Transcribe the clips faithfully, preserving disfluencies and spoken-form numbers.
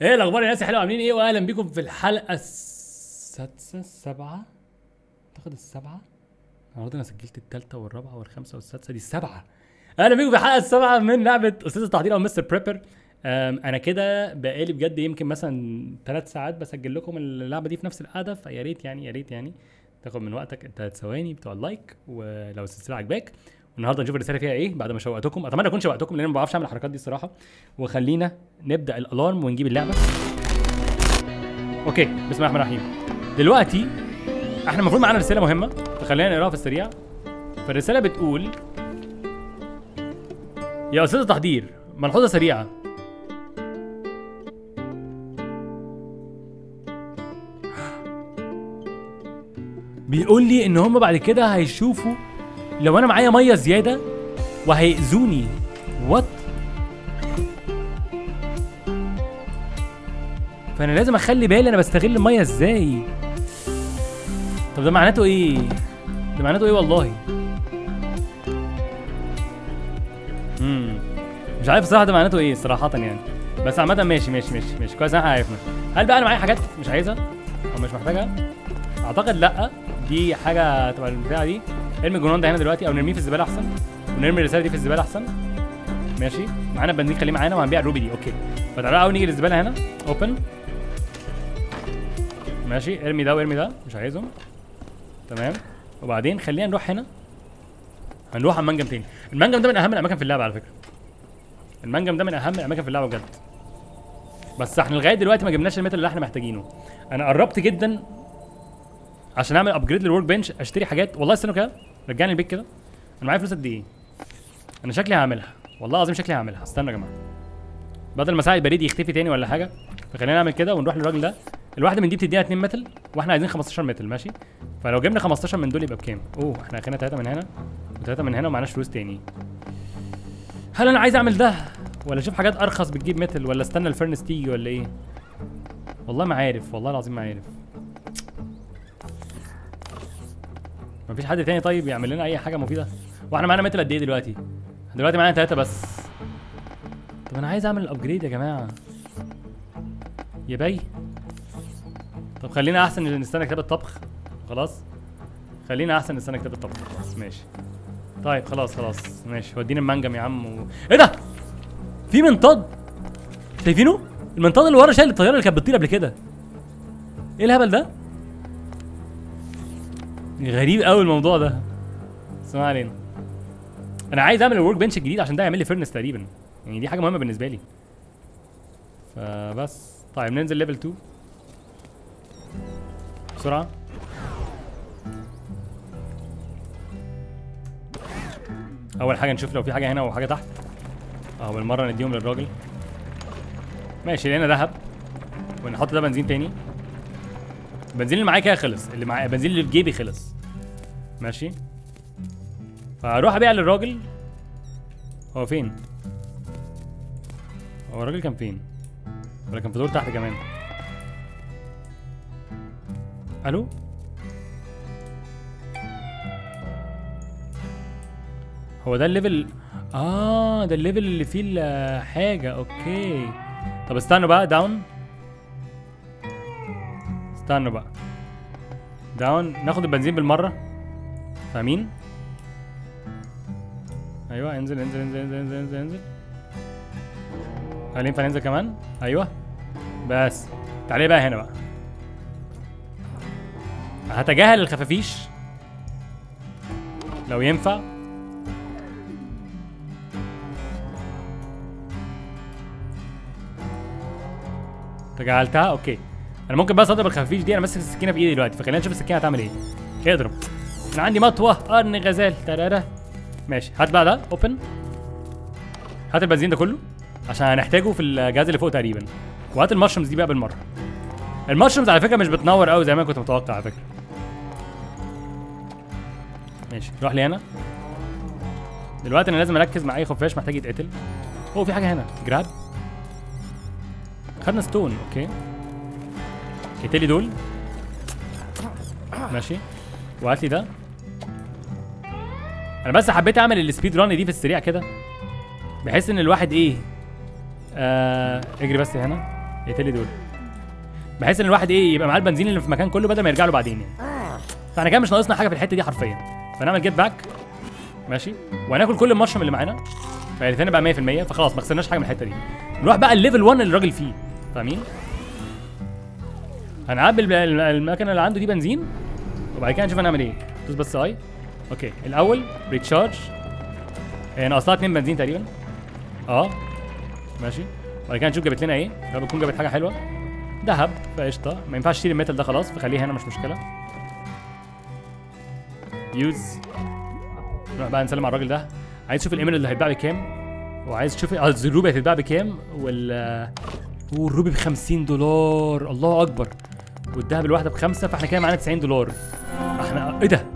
ايه الاخبار يا ناس يا حلوه، عاملين ايه؟ واهلا بيكم في الحلقه السادسه السابعه اعتقد السابعه. النهارده انا سجلت الثالثه والرابعه والخامسه والسادسه، دي السابعه. اهلا بيكم في الحلقه السابعه من لعبه استاذ التحضير او مستر بريبر. انا كده بقالي بجد يمكن مثلا ثلاث ساعات بسجل لكم اللعبه دي في نفس القعده، فيا ريت يعني يا ريت يعني تاخد من وقتك الثلاث ثواني بتوع اللايك، ولو السلسله عجباك. والنهارده نشوف الرساله فيها ايه بعد ما شوقتكم. اتمنى اكون شوقتكم لان ما بعرفش اعمل الحركات دي الصراحه. وخلينا نبدا الالارم ونجيب اللعبه. اوكي، بسم الله الرحمن الرحيم. دلوقتي احنا المفروض معانا رساله مهمه، فخلينا نقراها في السريع. فالرساله بتقول: يا استاذ التحضير، ملحوظه سريعه. بيقول لي ان هم بعد كده هيشوفوا لو انا معايا ميه زياده وهيأذوني. وات؟ فانا لازم اخلي بالي انا بستغل الميه ازاي. طب ده معناته ايه؟ ده معناته ايه والله؟ امم مش عارف الصراحه ده معناته ايه صراحه يعني. بس عامه ماشي ماشي ماشي ماشي كويس ان احنا عرفنا. هل بقى انا معايا حاجات مش عايزها او مش محتاجها؟ اعتقد لا، دي حاجه تبقى البتاعه دي. ارمي الجنون ده هنا دلوقتي او نرميه في الزباله احسن، ونرمي الرساله دي في الزباله احسن. ماشي، معانا البنزين خليه معانا، وهنبيع الروبي دي. اوكي، فتعالى اول نيجي للزباله هنا. اوبن. ماشي، ارمي ده وارمي ده، مش عايزهم. تمام، وبعدين خلينا نروح هنا. هنروح على المنجم تاني. المنجم ده من اهم الاماكن في اللعبه على فكره. المنجم ده من اهم الاماكن في اللعبه بجد. بس احنا لغايه دلوقتي ما جبناش الميتال اللي احنا محتاجينه. انا قربت جدا عشان اعمل ابجريد للورك بنش، اشتري حاجات. والله استنوا كده، رجعني البيت كده. انا معايا فلوس قد ايه؟ انا شكلي هعملها، والله العظيم شكلي هعملها. استنوا يا جماعه، بدل ما ساعه البريد يختفي تاني ولا حاجه، فخلينا نعمل كده ونروح للراجل ده. الواحده من دي بتدينا اتنين متل، واحنا عايزين خمستاشر متل. ماشي، فلو جبنا خمستاشر من دول يبقى بكام؟ اوه، احنا اخدنا تلاته من هنا وتلاته من هنا ومعناش فلوس تاني. هل انا عايز اعمل ده ولا اشوف حاجات ارخص بتجيب متل، ولا استنى الفرنس تيجي ولا ايه؟ والله ما عارف، والله العظيم ما عارف. مفيش حد تاني طيب يعمل لنا اي حاجه مفيده؟ واحنا معانا متل قد ايه دلوقتي؟ دلوقتي معانا تلاته بس. طب انا عايز اعمل الابجريد يا جماعه يا باي. طب خلينا احسن نستنى كتاب الطبخ. خلاص، خلينا احسن نستنى كتاب الطبخ. خلاص ماشي. طيب خلاص خلاص ماشي، وديني المنجم يا عم. و... ايه ده؟ في منطاد، شايفينه؟ المنطاد اللي ورا شايل الطياره اللي كانت بتطير قبل كده. ايه الهبل ده؟ غريب قوي الموضوع ده. بس ما علينا. انا عايز اعمل الورك بنش الجديد عشان ده يعمل لي فيرنس تقريبا، يعني دي حاجه مهمه بالنسبه لي. فبس طيب ننزل ليفل اتنين بسرعه. اول حاجه نشوف لو في حاجه هنا او حاجه تحت. اه بالمره نديهم للراجل. ماشي، لقينا ذهب ونحط ده بنزين تاني. البنزين اللي معايا كده خلص، اللي معايا البنزين اللي في جيبي خلص. ماشي، فاروح ابيع للراجل. هو فين؟ هو الراجل كان فين؟ ولا كان في دور تحت كمان؟ الو؟ هو ده الليفل؟ اه ده الليفل اللي فيه الحاجة. اوكي، طب استنوا بقى. داون، استنوا بقى. داون، ناخد البنزين بالمرة. فاهمين؟ ايوه، انزل انزل انزل انزل انزل انزل, انزل. هل ينفع ننزل كمان؟ ايوه بس. تعالي بقى هنا بقى. هتجاهل الخفافيش لو ينفع. تجاهلتها. اوكي، انا ممكن بس اضرب الخفافيش دي. انا ماسك السكينه في ايدي دلوقتي، فخلينا نشوف السكينه هتعمل ايه. اضرب. انا عندي مطوه قرن غزال. ترارا. ماشي، هات بقى ده. اوبن. هات البنزين ده كله عشان هنحتاجه في الجهاز اللي فوق تقريبا. وهات المشرومز دي بقى بالمره. المشرومز على فكره مش بتنور قوي زي ما كنت متوقع على فكره. ماشي، روح لي هنا. دلوقتي انا لازم اركز مع اي خفاش محتاج يتقتل. هو في حاجه هنا. جراب. خدنا ستون. اوكي، اقتلي دول. ماشي، وهات لي ده. انا بس حبيت اعمل السبيد ران دي في السريع كده، بحيث ان الواحد ايه. آه اجري بس هنا. اقتلي دول، بحيث ان الواحد ايه يبقى معاه البنزين اللي في المكان كله بدل ما يرجع له بعدين يعني. فاحنا كده مش ناقصنا حاجه في الحته دي حرفيا، فنعمل جيت باك ماشي، وهناكل كل المشروم اللي معانا، فالاثنين بقى مية في المية، فخلاص ما خسرناش حاجه من الحته دي. نروح بقى الليفل واحد اللي الراجل فيه، فاهمين؟ هنعبي المكنه اللي عنده دي بنزين، وبعد كده نشوف هنعمل ايه. دوس بس اي. اوكي الاول ريتشارج، هي ناقصها اتنين بنزين تقريبا. اه ماشي، وبعد كده نشوف جابت لنا ايه، لو بتكون جابت حاجه حلوه ذهب فقشطه، ما ينفعش تشيل الميتال ده خلاص، فخليه هنا مش مشكله. يوز. نروح بقى نسلم على الراجل ده، عايز تشوف الايميل اللي هيتباع بكام، وعايز تشوف الروبي هتتباع بكام، وال والروبي ب خمسين دولار، الله اكبر، والذهب الواحده بخمسه، فاحنا كده معانا تسعين دولار. احنا ايه ده؟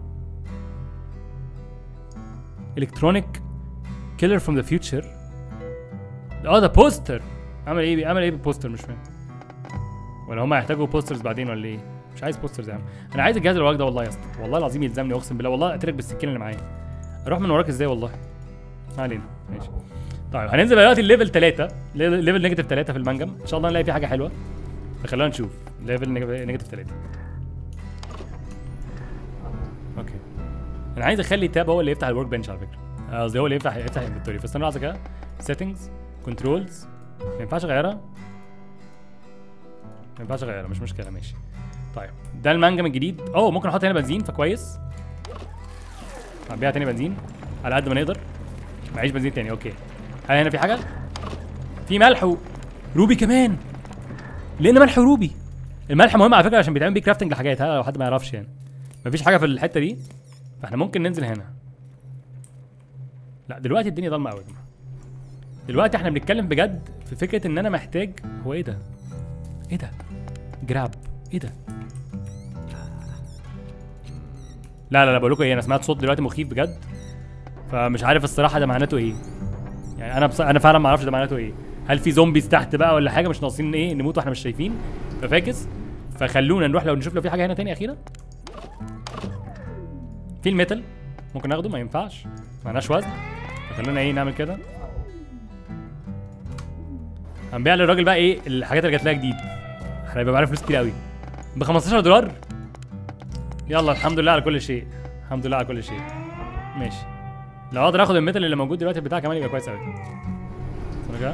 الكترونيك كيلر فروم ذا فيوتشر. اه ده بوستر. عمل ايه عمل ايه بالبوستر مش فاهم، ولا هم هيحتاجوا بوسترز بعدين ولا ايه؟ مش عايز بوسترز يا عم، انا عايز الجهاز الورق ده والله يا اسطى، والله العظيم يلزمني اقسم بالله، والله اقتلك بالسكينه اللي معايا. اروح من وراك ازاي والله؟ ما علينا ماشي. طيب هننزل دلوقتي الليفل ثلاثة، ليفل نيجاتيف ثلاثة في المنجم، ان شاء الله نلاقي فيه حاجه حلوه، فخلونا نشوف ليفل نيجاتيف ثلاثة. اوكي انا عايز اخلي تاب هو اللي يفتح الورك بنش على فكره، قصدي هو اللي يفتح يفتح الانفنتوري، فاستنى لحظه كده. سيتنجز كنترولز، ما ينفعش اغيرها، ما ينفعش اغيرها، مش مشكله ماشي. طيب ده المنجم الجديد، اوه ممكن احط هنا بنزين فكويس، هنبيع تاني بنزين على قد ما نقدر، معيش بنزين تاني. اوكي هل هنا في حاجه؟ في ملح وروبي كمان، لان ملح وروبي. الملح مهم على فكره عشان بيتعمل بيه كرافتنج لحاجات، ها لو حد ما يعرفش يعني. مفيش حاجه في الحته دي، فاحنا ممكن ننزل هنا. لا دلوقتي الدنيا ضلمه قوي يا جماعه، دلوقتي احنا بنتكلم بجد في فكره ان انا محتاج، هو ايه ده؟ ايه ده؟ جراب ايه ده؟ لا لا لا بقول لكم ايه، انا سمعت صوت دلوقتي مخيف بجد، فمش عارف الصراحه ده معناته ايه. يعني انا بص... انا فعلا ما اعرفش ده معناته ايه، هل في زومبيز تحت بقى ولا حاجه، مش ناقصين ايه نموت واحنا مش شايفين، ففاكس. فخلونا نروح لو نشوف لو في حاجه هنا تاني اخيره. في الميتال ممكن ناخده، ما ينفعش معناش وزن، فخلونا ايه نعمل كده. هنبيع للراجل بقى ايه الحاجات اللي جات لها جديد، احنا هيبقى معانا فلوس كتير قوي ب خمستاشر دولار. يلا الحمد لله على كل شيء، الحمد لله على كل شيء ماشي. لو اقدر اخد الميتال اللي موجود دلوقتي بتاعه كمان يبقى كويس قوي. كده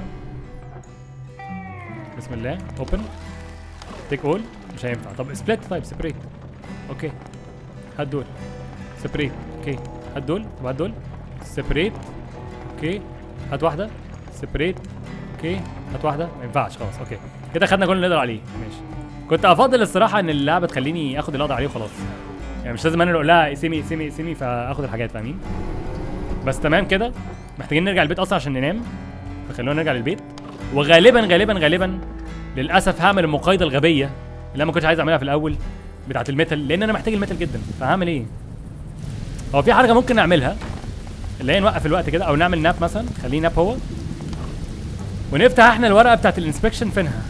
بسم الله اوبن تيك اول، مش هينفع. طب سبليت، طيب سبريت. اوكي هات دول سبريت، اوكي هات دول وهات دول سبريت، اوكي هات واحده سبريت، اوكي هات واحده، ما ينفعش خلاص. اوكي كده خدنا كل اللي نقدر عليه ماشي. كنت افضل الصراحه ان اللعبه تخليني اخد اللي اقدر عليه وخلاص، يعني مش لازم انا اللي اقول لها اسمي اسمي اسمي فاخد الحاجات، فاهمين؟ بس تمام كده. محتاجين نرجع البيت اصلا عشان ننام، فخلونا نرجع للبيت. وغالبا غالبا غالبا للاسف هعمل المقايضه الغبيه اللي انا ما كنتش عايز اعملها في الاول بتاعه الميتال، لان انا محتاج الميتال جدا. فهعمل ايه؟ هو في حركه ممكن نعملها اللي هي نوقف الوقت كده، او نعمل ناب مثلا، خليه ناب هو، ونفتح احنا الورقه بتاعه الانسبكشن. فينها؟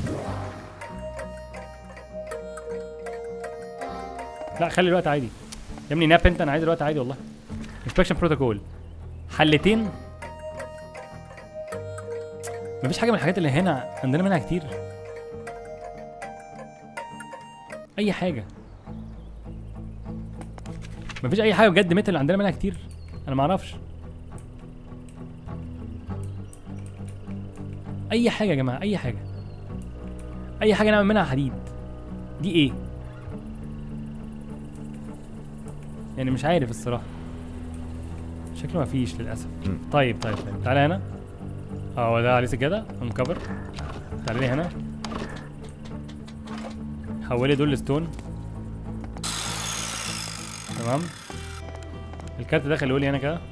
لا خلي الوقت عادي يا ابني، ناب انت، انا عايز الوقت عادي والله. انسبكشن بروتوكول حلتين، مفيش حاجه من الحاجات اللي هنا عندنا منها كتير، اي حاجه، مفيش اي حاجه بجد ميتال عندنا منها كتير، انا معرفش اي حاجه يا جماعه، اي حاجه اي حاجه نعمل منها حديد. دي ايه يعني؟ مش عارف الصراحه، شكله مفيش للاسف. طيب طيب طيب تعالى هنا، اه ده عليه سجاده انكفر. تعالى لي هنا، حولي دول لستون تمام. الكارت ده خليه لي هنا كده.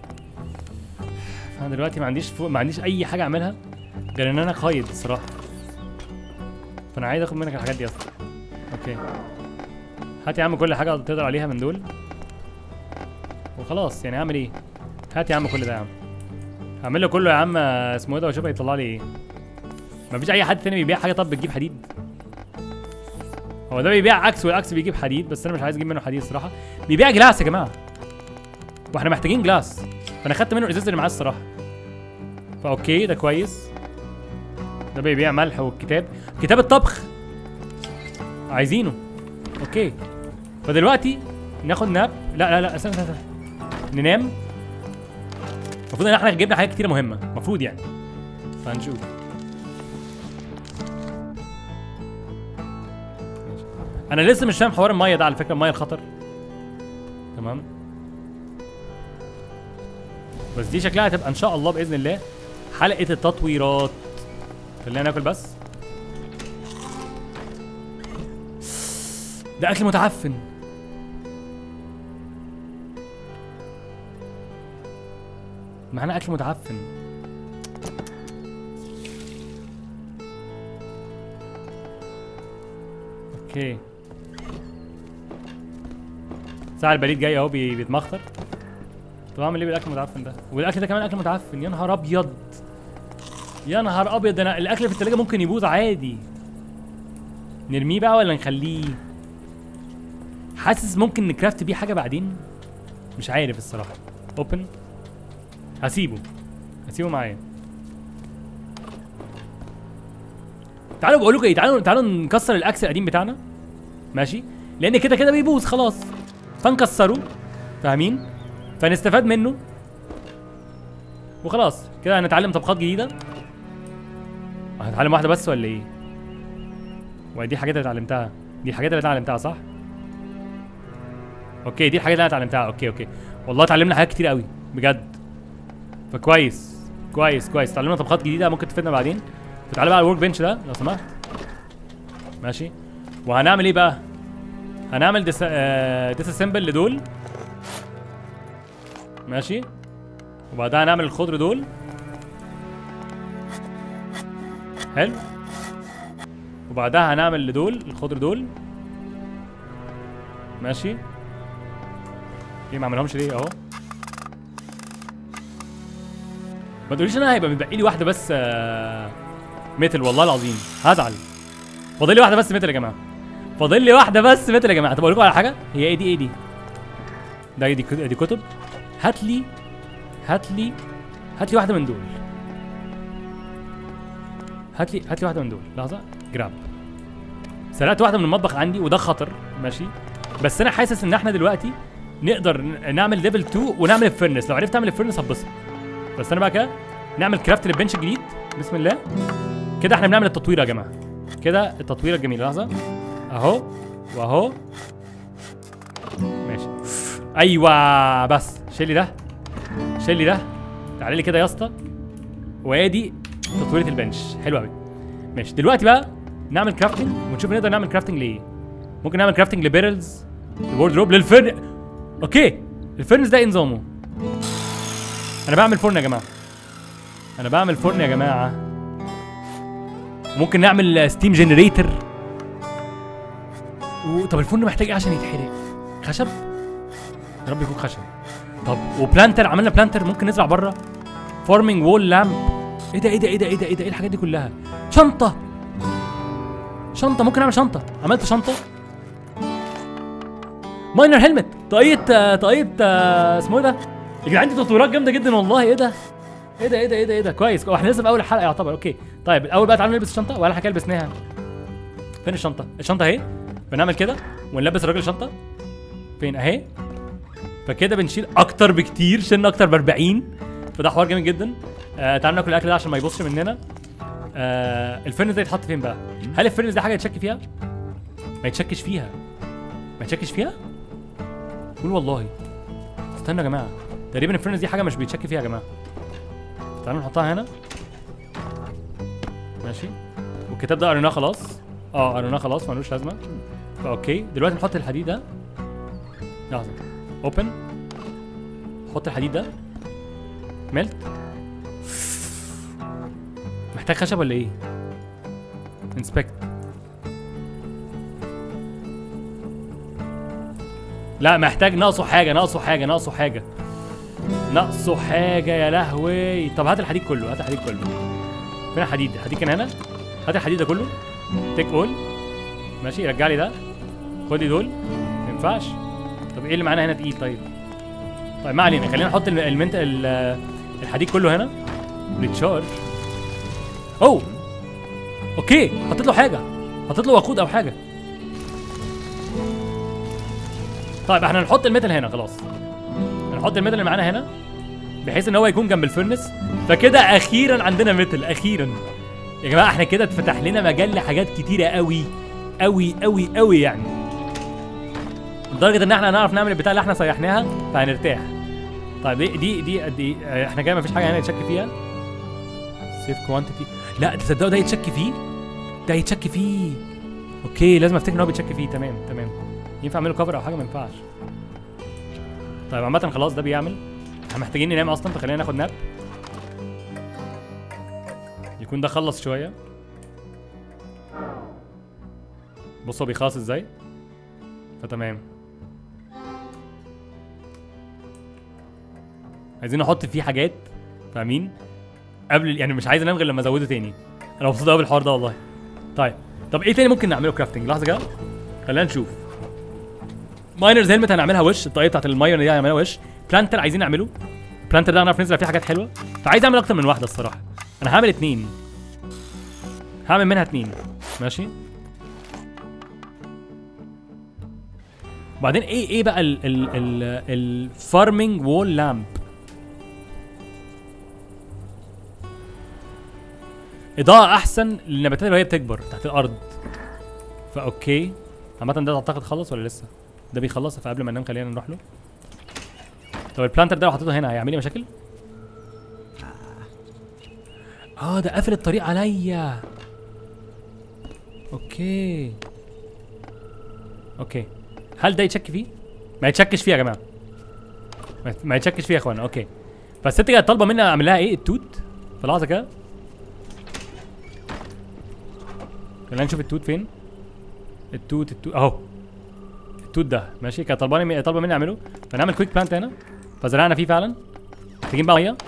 انا دلوقتي ما عنديش فوق، ما عنديش اي حاجه اعملها غير ان انا قايد الصراحه، فانا عايز اخد منك الحاجات دي اصلا. اوكي هات يا عم كل حاجه تقدر عليها من دول وخلاص، يعني اعمل ايه؟ هات يا عم كل ده يا عم، هعمل له كله يا عم اسمه ايه ده، واشوف هيطلع لي ايه. مفيش اي حد تاني بيبيع حاجه طب بتجيب حديد؟ هو ده بيبيع عكس، والاكس بيجيب حديد، بس انا مش عايز اجيب منه حديد الصراحه. بيبيع جلاس يا جماعه، واحنا محتاجين جلاس، فانا خدت منه الازاز اللي معاه الصراحه. فاوكي ده كويس. ده بيبيع ملح والكتاب كتاب الطبخ عايزينه. اوكي فدلوقتي ناخد ناب. لا لا لا استنى استنى ننام. المفروض ان احنا جبنا حاجات كتير مهمه المفروض يعني، فهنشوف. انا لسه مش فاهم حوار الميه ده على فكره، الميه الخطر. تمام بس دي شكلها هتبقى ان شاء الله باذن الله حلقه التطويرات. خلينا ناكل بس. ده اكل متعفن. معانا اكل متعفن. اوكي ساعة البريد جاي اهو بيتمخطر. طب اعمل ايه بالاكل المتعفن ده؟ والاكل ده كمان اكل متعفن. يا نهار ابيض يا نهار ابيض. انا الاكل في التلاجة ممكن يبوظ عادي. نرميه بقى ولا نخليه؟ حاسس ممكن نكرافت بيه حاجه بعدين، مش عارف الصراحه. اوبن. هسيبه هسيبه معايا. تعالوا بقول لكم ايه، تعالوا تعالوا نكسر الاكس القديم بتاعنا ماشي، لان كده كده بيبوظ خلاص، فنكسره فاهمين، فنستفاد منه وخلاص. كده هنتعلم طبخات جديده. هنتعلم واحده بس ولا ايه؟ ودي الحاجات اللي اتعلمتها، دي الحاجات اللي اتعلمتها صح؟ اوكي دي الحاجات اللي انا اتعلمتها. اوكي اوكي والله اتعلمنا حاجات كتير قوي بجد، فكويس كويس كويس. اتعلمنا طبخات جديده ممكن تفيدنا بعدين. فتعالى بقى على الورك بنش ده لو سمحت ماشي. وهنعمل ايه بقى؟ هنعمل ديس آه ديس اسمبل لدول ماشي، وبعدها هنعمل الخضر دول. حلو. وبعدها هنعمل لدول الخضر دول ماشي. ايه ما عملهمش ليه اهو؟ ما تقوليش انا هيبقى متبقي لي واحده بس آه متل، والله العظيم هزعل. فاضل لي واحده بس متل يا جماعه، فاضل لي واحده بس متل يا جماعه. طب اقول لكم على حاجه، هي ايه دي؟ ايه دي؟ ده دي, دي كتب. هات لي هات لي هات لي واحده من دول. هات لي هات لي واحده من دول. لحظه جراب. سرقت واحده من المطبخ عندي وده خطر ماشي، بس انا حاسس ان احنا دلوقتي نقدر نعمل ليفل اتنين ونعمل الفرنس. لو عرفت اعمل الفرنس هتبسط. بس انا بقى كده نعمل كرافت للبنش الجديد. بسم الله. كده احنا بنعمل التطوير يا جماعه، كده التطوير الجميل. لحظه اهو واهو ماشي. ايوه بس شيل لي ده، شيل لي ده. تعالى لي كده يا اسطى. وادي تطويره البنش. حلو قوي ماشي. دلوقتي بقى نعمل كرافتنج ونشوف نقدر نعمل كرافتنج لايه. ممكن نعمل كرافتنج لبيرلز، لوردروب، للفرن. اوكي الفرنس ده ايه نظامه؟ انا بعمل فرن يا جماعه، انا بعمل فرن يا جماعه. ممكن نعمل ستيم جنريتور. طب الفرن محتاج ايه عشان يتحرق؟ خشب؟ يا رب يكون خشب. طب وبلانتر، عملنا بلانتر ممكن نزرع بره. فارمنج وول لامب. ايه ده ايه ده ايه ده ايه ده ايه ده ايه الحاجات دي كلها؟ شنطه، شنطه ممكن اعمل شنطه. عملت شنطه. ماينر هيلمت. طاقية طاقية اسمه ايه ده؟ يا جدعان دي تطويرات جامده جدا والله. ايه ده؟ ايه ده ايه ده ايه ده ايه ده؟ كويس. واحنا لسه في اول الحلقه يعتبر. اوكي طيب الاول بقى تعالوا نلبس الشنطه. ولا حاجه لبسناها. فين الشنطه؟ الشنطه اهي. بنعمل كده ونلبس الراجل الشنطه. فين؟ اهي. فكده بنشيل اكتر بكتير، شلنا اكتر ب أربعين، فده حوار جامد جدا. آه تعالوا ناكل الاكل ده عشان ما يبصش مننا. آه الفرنس ده يتحط فين بقى؟ هل الفرنس ده حاجه يتشك فيها؟ ما يتشكش فيها. ما يتشكش فيها؟ قول والله. استنوا يا جماعه، تقريبا الفرنس دي حاجه مش بيتشك فيها يا جماعه. تعالوا نحطها هنا ماشي. والكتاب ده قريناه خلاص. اه قريناه خلاص ملوش لازمه. فاوكي دلوقتي نحط الحديد ده. لحظه اوبن. حط الحديد ده. ملت. محتاج خشب ولا ايه؟ انسبكت. لا محتاج، ناقصه حاجه ناقصه حاجه ناقصه حاجه ناقصه حاجه يا لهوي. طب هات الحديد كله، هات الحديد كله. فين الحديد؟ الحديد كان هنا. هات الحديد ده كله. تيك اول ماشي. رجع لي ده. خد لي دول. ما ينفعش. طب ايه اللي معانا هنا تقيل؟ طيب طيب ما علينا، خلينا نحط المنت الحديد كله هنا. ريتشارج. اوه اوكي حطيت له حاجه، حطيت له وقود او حاجه. طيب احنا هنحط الميتال هنا خلاص، هنحط الميتال اللي معانا هنا بحيث ان هو يكون جنب الفرنس. فكده اخيرا عندنا ميتال اخيرا يا جماعه. احنا كده اتفتح لنا مجال لحاجات كتيره قوي قوي قوي قوي يعني، لدرجه ان احنا هنعرف نعمل البتاع اللي احنا صيحناها فهنرتاح. طيب دي دي دي قد ايه؟ احنا كده مفيش حاجه هنا يتشك فيها. سيف كوانتيتي، لا تصدقوا ده يتشك فيه، ده يتشك فيه. اوكي لازم افتكر ان هو بيتشك فيه. تمام تمام. ينفع اعمله كفر او حاجه؟ ما ينفعش. طيب عامه خلاص ده بيعمل. احنا محتاجين ننام اصلا فخلينا ناخد ناب يكون ده خلص شويه. بصوا بيخلص ازاي. فتمام. عايزين نحط فيه حاجات فاهمين قبل، يعني مش عايز انام غير لما ازوده تاني. انا مبسوط قوي بالحوار ده والله. طيب طب ايه تاني ممكن نعمله كرافتنج؟ لحظه كده خلينا نشوف. ماينرز هيلمت هنعملها وش، الطاقيه بتاعت الماينر دي هنعملها وش. بلانتر عايزين نعمله، بلانتر ده هنعرف ننزل فيه حاجات حلوه. فعايز اعمل اكتر من واحده الصراحه. انا هعمل اتنين، هعمل منها اتنين ماشي. وبعدين ايه ايه بقى ال ال ال الفارمنج وول لامب. اضاءة احسن للنباتات وهي بتكبر تحت الارض. فاوكي عامة ده اعتقد خلص ولا لسه؟ ده بيخلص فقبل ما ننام خلينا نروح له. طب البلانتر ده لو حطيته هنا هيعمل لي مشاكل؟ اه ده قافل الطريق عليا. اوكي اوكي هل ده يتشك فيه؟ ما يتشكش فيه يا جماعه، ما يتشكش فيه يا اخوانا. اوكي فالست كانت طالبه مني اعمل لها ايه؟ التوت. فلحظه كده خلينا نشوف التوت فين. التوت التوت اهو، التوت ده ماشي. كانت طالباني طالبه مني اعمله. فنعمل كويك بلانت هنا فزرعنا فيه فعلا. محتاجين بقى ميه.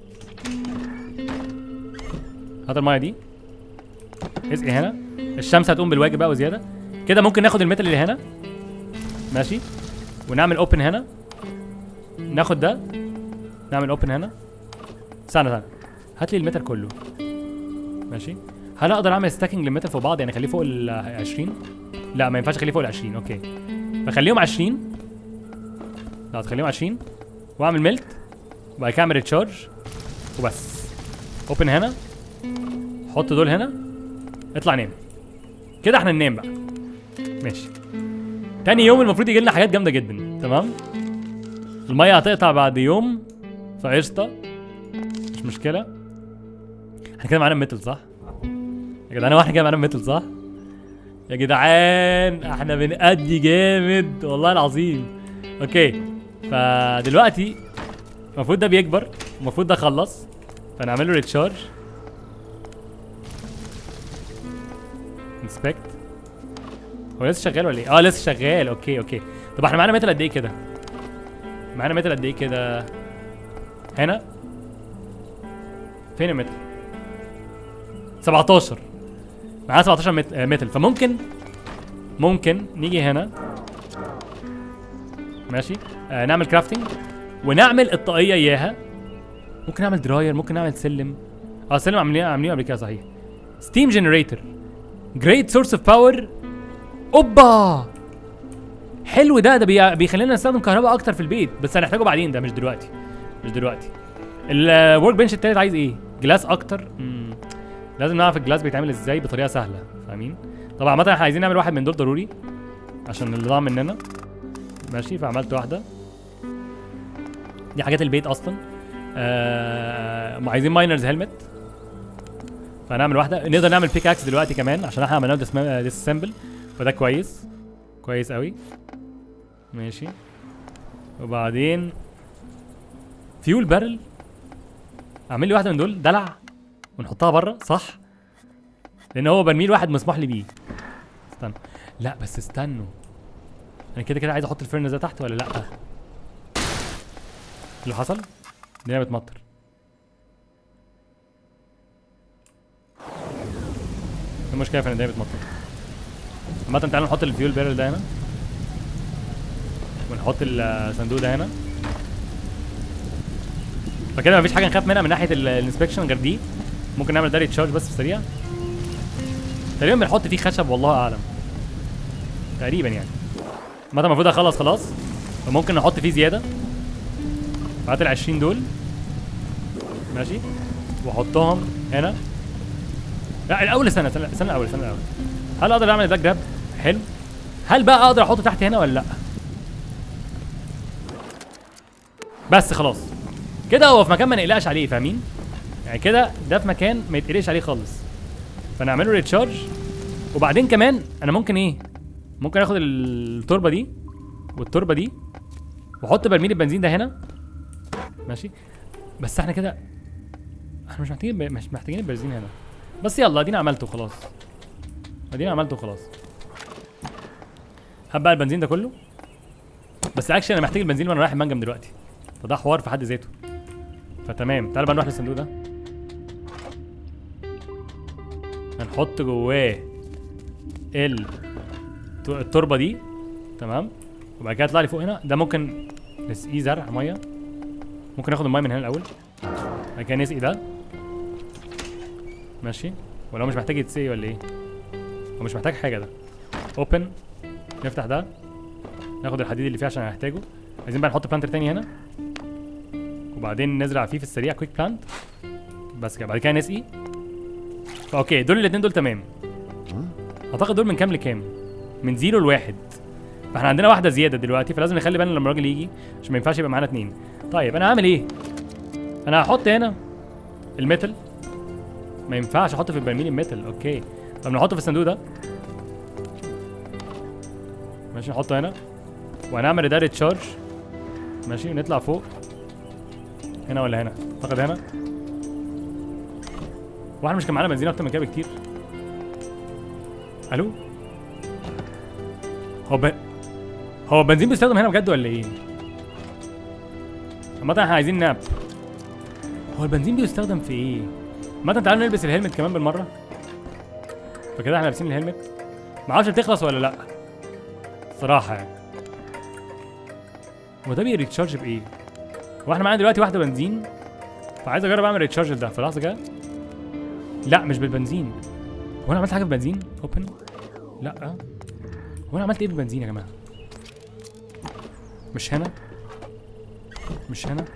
هات الميه دي اسقي هنا. الشمس هتقوم بالواجب بقى وزياده كده. ممكن ناخد الميتال اللي هنا ماشي ونعمل اوبن هنا. ناخد ده نعمل اوبن هنا. استنى استنى هات لي الميتال كله ماشي. هل اقدر اعمل ستاكينج للميتال فوق بعض؟ يعني اخليه فوق ال عشرين؟ لا ما ينفعش اخليه فوق ال عشرين. اوكي فخليهم عشرين. لا تخليهم عشرين واعمل ميلت وبعد كده اعمل ريتشارج وبس. اوبن هنا، حط دول هنا، اطلع نام. كده احنا ننام بقى ماشي. تاني يوم المفروض يجي لنا حاجات جامده جدا. تمام. الميه هتقطع بعد يوم فقشطه مش مشكله. احنا كده معانا ميتل صح؟ يا جدعان واحنا كده معانا ميتل صح؟ يا جدعان احنا بنأدي جامد والله العظيم. اوكي فدلوقتي المفروض ده بيكبر، المفروض ده خلص فنعمل له ريتشارج. انسبكت. هو لسه شغال ولا ايه؟ اه لسه شغال. اوكي اوكي طب احنا معانا ميتال قد ايه كده؟ معانا ميتال قد ايه كده؟ هنا فين الميتال؟ سبعتاشر. معانا سبعتاشر ميتال. فممكن ممكن نيجي هنا ماشي. آه نعمل كرافتنج ونعمل الطاقيه اياها. ممكن نعمل دراير، ممكن نعمل سلم. اه سلم عاملين عاملين قبل كده صحيح. ستيم جنريتور جريت سورس اوف باور. اوبا حلو ده. ده بي... بيخلينا نستخدم كهرباء اكتر في البيت بس هنحتاجه بعدين. ده مش دلوقتي مش دلوقتي. الورك بنش التالت عايز ايه؟ جلاس اكتر. مم. لازم نعرف الجلاس بيتعمل ازاي بطريقه سهله فاهمين. طبعا عامه احنا عايزين نعمل واحد من دول ضروري عشان اللي ضاع مننا ماشي. فعملت واحده. دي حاجات البيت اصلا. آه... عايزين ماينرز هيلمت فهنعمل واحده. نقدر نعمل بيك اكس دلوقتي كمان عشان احنا عملناه ديسمبل فده كويس كويس قوي ماشي. وبعدين فيول بارل. اعمل لي واحده من دول دلع ونحطها بره صح؟ لان هو برميل واحد مسموح لي بيه. استنى لا بس استنوا انا كده كده عايز احط الفرن ده تحت ولا لا؟ اللي حصل؟ الدنيا بتمطر. المشكله في ان الدنيا بتمطر. عامة تعالوا نحط الفيول بيرل ده هنا ونحط الصندوق ده هنا. فكده مفيش حاجه نخاف منها من ناحيه الانسبكشن غير دي. ممكن نعمل ده ريتشارج بس في السريع. تقريبا بنحط فيه خشب والله اعلم تقريبا يعني. مثلا المفروض اخلص خلاص فممكن نحط فيه زياده. هات ال عشرين دول ماشي واحطهم هنا. لا الاول استنى استنى استنى الاول استنى الاول هل اقدر اعمل ده جراب؟ حلو. هل بقى اقدر احطه تحت هنا ولا لا؟ بس خلاص كده هو في مكان ما نقلقش عليه فاهمين؟ يعني كده ده في مكان ما يتقلقش عليه خالص. فنعمله ريتشارج. وبعدين كمان انا ممكن ايه؟ ممكن اخد التربه دي والتربه دي واحط برميل البنزين ده هنا ماشي. بس احنا كده احنا مش محتاجين ب... مش محتاجين البنزين هنا. بس يلا ادينا عملته خلاص. ادينا عملته خلاص. هات بقى البنزين ده كله. بس اكشن انا محتاج البنزين وانا رايح المنجم دلوقتي فده حوار في حد ذاته. فتمام تعال بقى نروح للصندوق ده. هنحط جواه ال التربه دي تمام. وبعد كده يطلع لي فوق هنا ده ممكن نسقيه زرع ميه. ممكن ناخد الميه من هنا الاول بعد كده نسقي ده ماشي. ولا هو مش محتاج يتسقي ولا ايه؟ هو مش محتاج حاجه ده. اوبن نفتح ده ناخد الحديد اللي فيه عشان هنحتاجه. عايزين بقى نحط بلانتر تاني هنا وبعدين نزرع فيه في السريع كويك بلانت بس كده. بعد كده نسقي. اوكي دول الاثنين دول تمام. اعتقد دول من كام لكام؟ من زيرو لواحد. فاحنا عندنا واحده زياده دلوقتي فلازم نخلي بالنا لما الراجل يجي عشان ما ينفعش يبقى معانا اتنين. طيب انا هعمل ايه؟ انا هحط هنا الميتال. ما ينفعش احطه في البرميل الميتال. اوكي طب نحطه في الصندوق ده ماشي. نحطه هنا وهنعمل ده ريتشارج ماشي. ونطلع فوق هنا ولا هنا؟ اعتقد هنا. واحنا مش كان معانا بنزين اكتر من كده بكتير. الو هو ب... هو البنزين بيستخدم هنا بجد ولا ايه؟ عامة احنا عايزين ناب. هو البنزين بيستخدم في ايه؟ عامة تعالوا نلبس الهلمت كمان بالمرة. فكده احنا لابسين الهلمت. معرفش بتخلص ولا لا صراحة يعني. هو ده بيريتشارج بايه؟ هو احنا معانا دلوقتي واحدة بنزين فعايز اجرب اعمل ريتشارج ده في لحظة كده. لا مش بالبنزين. هو انا عملت حاجة بالبنزين؟ اوبن. لا هو انا عملت ايه بالبنزين يا جماعة؟ مش هنا مش هنا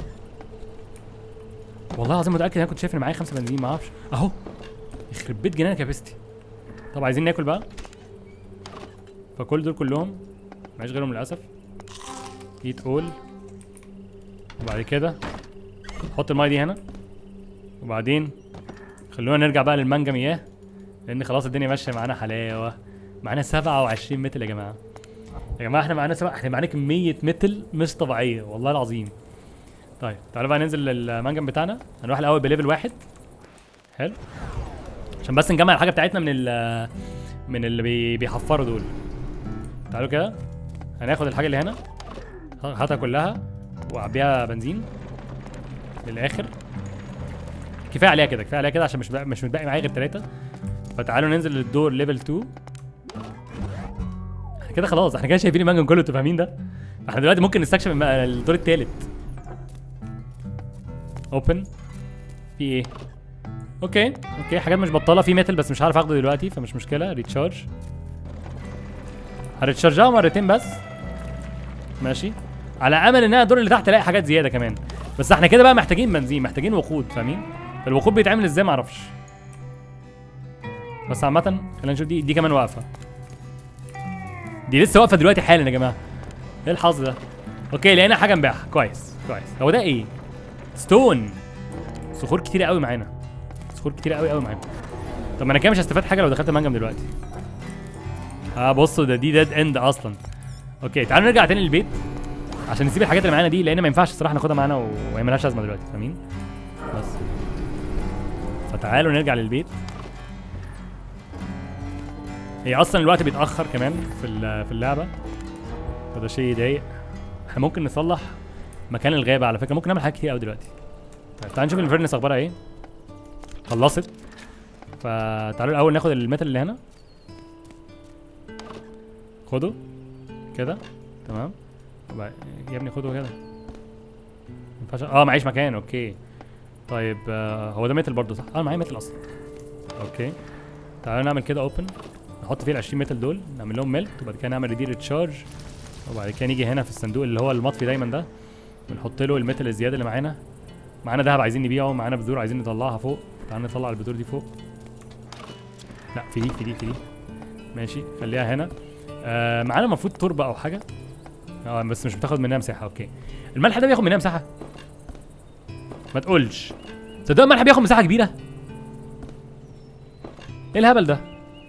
والله العظيم متأكد ان انا كنت شايف ان معايا خمسة بنزين ما اعرفش اهو. يخرب بيت جنانك يا بيستي. طب عايزين ناكل بقى. فكل دول كلهم معيش غيرهم للاسف. ايت اول. وبعد كده نحط المايه دي هنا وبعدين خلونا نرجع بقى للمنجم اياه لان خلاص الدنيا ماشيه معانا حلاوه. معانا سبعة وعشرين متل يا جماعه. يا جماعه احنا معانا سبعة احنا معانا كميه متل مش طبيعيه والله العظيم. طيب تعالوا بقى ننزل للمنجم بتاعنا. هنروح الاول بليفل واحد. حلو عشان بس نجمع الحاجه بتاعتنا من ال من اللي بي بيحفروا دول. تعالوا كده هناخد الحاجه اللي هنا هاتها كلها وعبيها بنزين للاخر. كفايه عليها كده كفايه عليها كده عشان مش بقى مش متبقي معايا غير ثلاثه. فتعالوا ننزل للدور ليفل اتنين. احنا كده خلاص احنا كده شايفين المنجم كله. انتوا فاهمين ده؟ احنا دلوقتي ممكن نستكشف الدور الثالث. اوبن. في ايه؟ اوكي اوكي حاجات مش بطاله. في ميتال بس مش عارف اخده دلوقتي فمش مشكله. ريتشارج. هريتشارجها مرتين بس ماشي على امل ان انا الدور اللي تحت الاقي حاجات زياده كمان. بس احنا كده بقى محتاجين بنزين محتاجين وقود فاهمين؟ الوقود بيتعمل ازاي معرفش. بس عامة خلينا نشوف دي دي كمان واقفة. دي لسه واقفة دلوقتي حالا يا جماعة. ايه الحظ ده؟ اوكي لقينا حاجة نبيعها. كويس كويس. هو ده ايه؟ ستون. صخور كتيرة قوي معانا. صخور كتيرة قوي قوي معانا. طب ما انا كده مش هستفاد حاجة لو دخلت المنجم دلوقتي. اه بصوا ده دي ديد اند اصلا. اوكي تعالوا نرجع تاني للبيت عشان نسيب الحاجات اللي معانا دي لان ما ينفعش الصراحة ناخدها معانا وهي مالهاش لازمة دلوقتي فاهمين؟ بس فتعالوا نرجع للبيت. هي اصلا الوقت بيتاخر كمان في في اللعبه فده شيء يضايق. احنا ممكن نصلح مكان الغابه على فكره. ممكن نعمل حاجات كتير قوي دلوقتي. طيب تعالوا نشوف الفيرنس اخبارها ايه. خلصت. فتعالوا الاول ناخد الميتال اللي هنا. خده كده تمام. يا ابني خده كده. مينفعش اه معيش مكان. اوكي طيب آه هو ده ميتال برضه صح؟ اه معايا ميتال اصلا. اوكي تعالوا نعمل كده اوبن، نحط فيه ال عشرين متل دول، نعمل لهم ميلت، وبعد كده نعمل ريدي ريتشارج، وبعد كده نيجي هنا في الصندوق اللي هو المطفي دايما ده، ونحط له الميتل الزياده اللي معانا. معانا دهب عايزين نبيعه، معانا بذور عايزين نطلعها فوق. تعالى نطلع البذور دي فوق. لا في دي في دي في دي ماشي، خليها هنا. آه معانا المفروض تربه او حاجه، اه بس مش بتاخد منها مساحه. اوكي الملح ده بياخد منها مساحه؟ ما تقولش تصدق الملح بياخد مساحه كبيره. ايه الهبل ده؟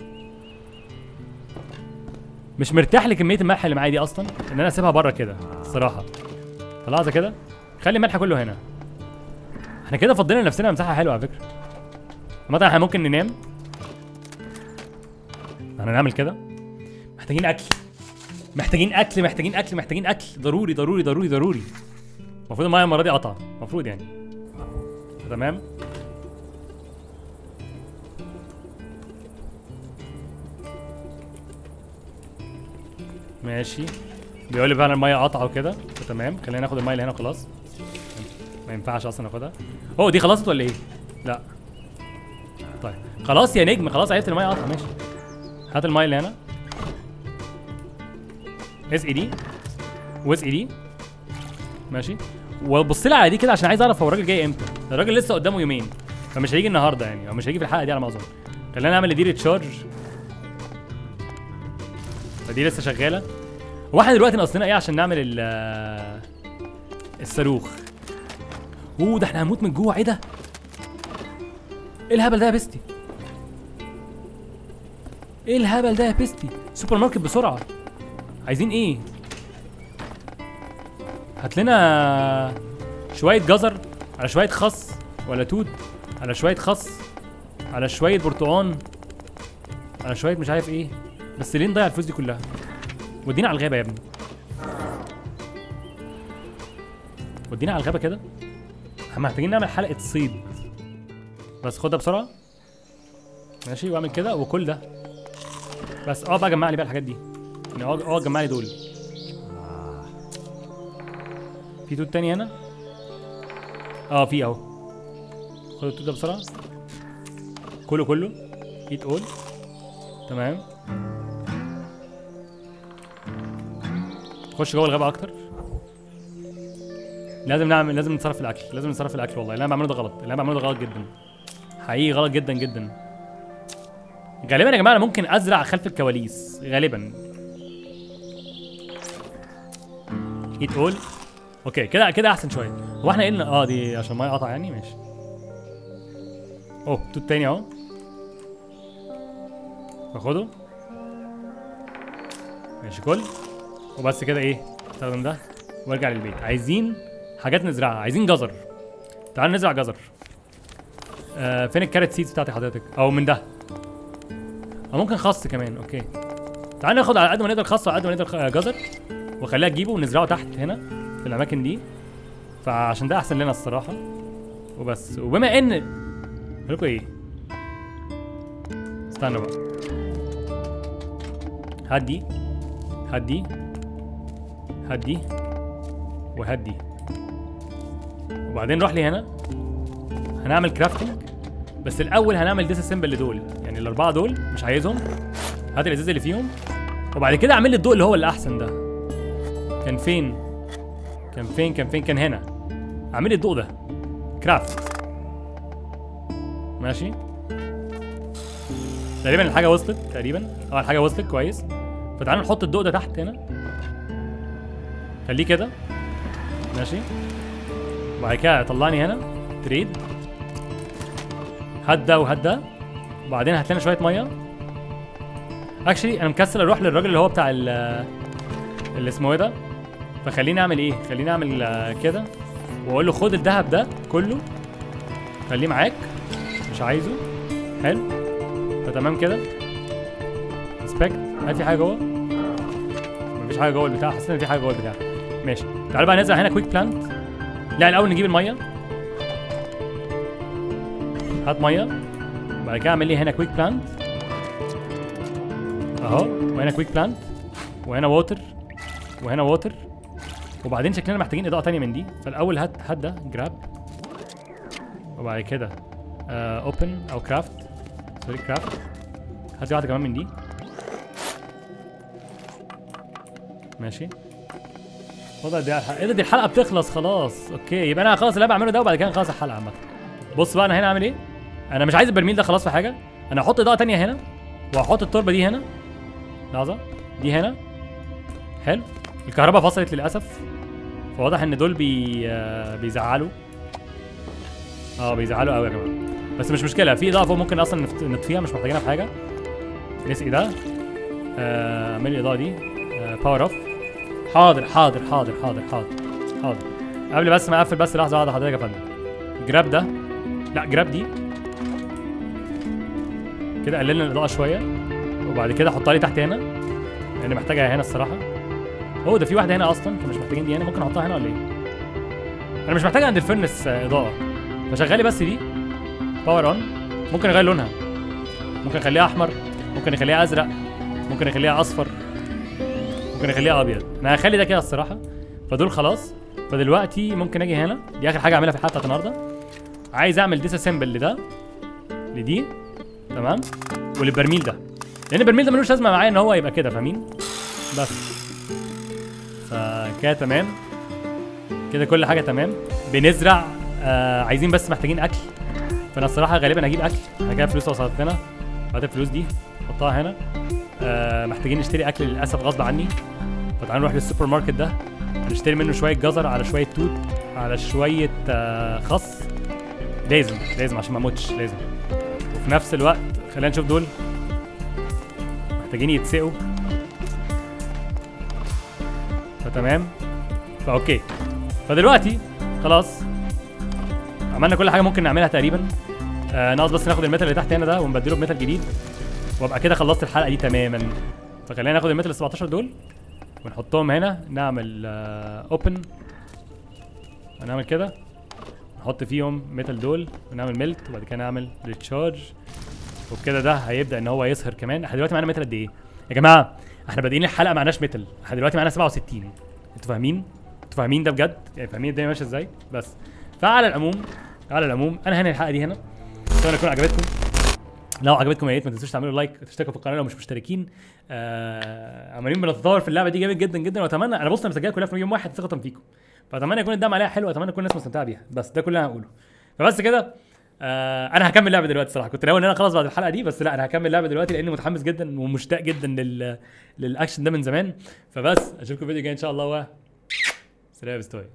مش مرتاح لكميه الملح اللي معايا دي اصلا ان انا اسيبها بره كده الصراحه. فلحظه كده، خلي الملح كله هنا. احنا كده فضينا لنفسنا مساحه حلوه على فكره. مثلا احنا ممكن ننام، احنا نعمل كده. محتاجين اكل محتاجين اكل محتاجين اكل محتاجين اكل ضروري ضروري ضروري ضروري. المفروض المايه المره دي قطع، المفروض يعني. تمام. ماشي، بيقول لي فعلا المايه قطعه وكده، تمام. خلينا ناخد المايه اللي هنا وخلاص. ما ينفعش اصلا ناخدها. اوه دي خلصت ولا ايه؟ لا طيب خلاص يا نجم، خلاص عرفت المايه قطعه. ماشي هات المايه اللي هنا. اس اي دي واس اي دي ماشي. وبص لي على دي كده عشان عايز اعرف هو الراجل جاي امتى. الراجل لسه قدامه يومين، فمش هيجي النهارده يعني، او مش هيجي في الحلقه دي على ما اظن. خلينا نعمل دي ريتشارج، فدي لسه شغاله. واحنا دلوقتي ناقصنا ايه عشان نعمل ال الصاروخ؟ اوه ده احنا هنموت من جوه. ايه ده؟ ايه الهبل ده يا بيستي؟ ايه الهبل ده يا بيستي؟ سوبر ماركت بسرعه. عايزين ايه؟ هات لنا شويه جزر على شويه خس، ولا توت على شويه خس على شويه برتقان على شويه مش عارف ايه. بس ليه نضيع الفلوس دي كلها؟ ودينا على الغابه يا ابني، ودينا على الغابه كده. احنا محتاجين نعمل حلقه صيد. بس خدها بسرعه ماشي، واعمل كده وكل ده بس. اه بقى جمع لي بقى الحاجات دي يعني. اه اه جمع لي دول. في توت تاني هنا؟ اه في اهو. خد التوت ده بسرعه، كله كله ايت اول. تمام. خش جوه الغابه اكتر. لازم نعمل لازم نتصرف في الاكل، لازم نتصرف في الاكل. والله اللي انا بعمله ده غلط، اللي انا بعمله ده غلط جدا حقيقي، غلط جدا جدا. غالبا يا جماعه انا ممكن ازرع خلف الكواليس غالبا. ايت اول. اوكي كده كده احسن شويه. هو احنا قلنا اه دي عشان الميه قطع يعني. ماشي. اوه توت تاني اهو، باخده ماشي. كل وبس كده. ايه استخدم ده وارجع للبيت. عايزين حاجات نزرعها، عايزين جزر. تعال نزرع جزر. آه فين الكارت سيدز بتاعتي حضرتك؟ او من ده، او ممكن خس كمان. اوكي تعال ناخد على قد ما نقدر خس وعلى قد ما نقدر جزر، وخليها تجيبه ونزرعه تحت هنا في الاماكن دي، فعشان ده احسن لنا الصراحه. وبس. وبما ان اقول لكم ايه، استنوا بقى. هات دي هات دي هات دي وهات دي، وبعدين نروح لي هنا هنعمل كرافتنج. بس الاول هنعمل ديس اسمبل لدول، يعني الاربعه دول مش عايزهم. هات الازاز اللي فيهم، وبعد كده اعمل لي الضوء اللي هو اللي احسن ده. كان فين كان فين كان فين كان هنا. اعمل لي الضوء ده كرافت. ماشي تقريبا الحاجه وصلت تقريبا. اه الحاجه وصلت كويس. فتعالوا نحط الضوء ده تحت هنا، خليه كده ماشي. وبعد كده طلعني هنا تريد. هات ده وهات ده، وبعدين هات لنا شويه ميه. اكشلي انا مكسل اروح للراجل اللي هو بتاع اللي اسمه ايه ده، فخليني اعمل ايه؟ خليني اعمل كده واقول له خد الذهب ده كله خليه معاك، مش عايزه. حلو فتمام كده. انسبكت. هات في حاجه جوه؟ مفيش حاجه جوه البتاع. حسيت ان في حاجه جوه البتاع. ماشي تعالوا بقى نزرع هنا كويك بلانت. لا الاول نجيب الميه. هات ميه، بعد كده اعمل لي هنا كويك بلانت اهو، وهنا كويك بلانت، وهنا ووتر، وهنا ووتر. وبعدين شكلنا محتاجين اضاءه ثانيه من دي. فالاول هات هات ده جراب، وبعد كده اوبن او كرافت. سوري كرافت. هات لي واحده كمان من دي. ماشي وضع دي الحلقة. ايه ده دي الحلقه بتخلص خلاص. اوكي يبقى انا هخلص اللي انا بعمله ده وبعد كده نخلص الحلقه عامه. بص بقى انا هنا اعمل ايه. انا مش عايز البرميل ده خلاص في حاجه. انا هحط اضاءه تانية هنا وهحط التربه دي هنا. لحظه دي هنا. حلو. الكهرباء فصلت للاسف فواضح ان دول بي آه بيزعلوا. اه بيزعلوا قوي يا جماعه بس مش مشكله. في اضاءه فوق ممكن اصلا نطفيها مش محتاجينها في حاجه. نسقي ده. آه، اعمل الاضاءه دي آه باور اوف. حاضر حاضر حاضر حاضر حاضر حاضر. قبل بس ما اقفل بس لحظه واحده حضرتك يا فندم. جراب ده. لا جراب دي كده قللنا الاضاءه شويه وبعد كده حطها لي تحت هنا لان محتاجها هنا الصراحه. هو ده في واحده هنا اصلا فمش محتاجين دي هنا. ممكن احطها هنا ولا ايه؟ انا مش محتاج عند الفرنس اضاءه فشغالي بس دي باور اون. ممكن اغير لونها. ممكن اخليها احمر. ممكن اخليها ازرق. ممكن اخليها اصفر. ممكن اخليها ابيض. انا هخلي ده كده الصراحه. فدول خلاص. فدلوقتي ممكن اجي هنا. دي اخر حاجه اعملها في الحلقه بتاعت النهارده. عايز اعمل ديس اسمبل لده لدي تمام وللبرميل ده لان البرميل ده ملوش لازمه معايا ان هو يبقى كده فاهمين. بس فكده تمام كده كل حاجه تمام. بنزرع آه عايزين بس محتاجين اكل. فانا الصراحه غالبا هجيب اكل. انا كده فلوس وصلت لنا. بعد الفلوس دي احطها هنا. آه محتاجين نشتري اكل للاسف غصب عني. فتعالوا نروح للسوبر ماركت ده هنشتري منه شويه جزر على شويه توت على شويه آه خس. لازم لازم عشان ما اموتش لازم. وفي نفس الوقت خلينا نشوف دول محتاجين يتسقوا. فتمام فاوكي. فدلوقتي خلاص عملنا كل حاجه ممكن نعملها تقريبا. آه ناقص بس ناخد الميتال اللي تحت هنا ده ونبدله بميتال جديد وابقى كده خلصت الحلقه دي تماما. فخلينا ناخد الميتال ال سبعتاشر دول ونحطهم هنا. نعمل اوبن آه هنعمل كده نحط فيهم ميتال دول ونعمل ميلت وبعد كده نعمل ريتشارج وبكده ده هيبدا ان هو يسهر كمان. احنا دلوقتي معانا ميتال قد ايه يا جماعه؟ احنا بادئين الحلقه معناش ميتال. احنا دلوقتي معانا سبعة وستين. انتوا فاهمين؟ انتوا فاهمين ده بجد؟ يعني فاهمين الدنيا ماشيه ازاي؟ بس فعلى العموم على العموم انا هنا الحلقه دي هنا. اتمنى تكون عجبتكم. لو عجبتكم يا ريت ما تنسوش تعملوا لايك وتشتركوا في القناه لو مش مشتركين. آه عمالين بنتطور في اللعبه دي جامد جدا جدا واتمنى انا بص انا مسجلها كلها في يوم واحد ثقه فيكم. فاتمنى يكون الدعم عليها حلو. اتمنى تكون الناس مستمتعه بيها. بس ده كل اللي انا هقوله. فبس كده آه انا هكمل لعبه دلوقتي صراحه. كنت ناوي ان انا خلاص بعد الحلقه دي بس لا انا هكمل لعبه دلوقتي لاني متحمس جدا ومشتاق جدا لل للاكشن ده من زمان. فبس اشوفكم فيديو جاي ان شاء الله و سلام يا بستوي.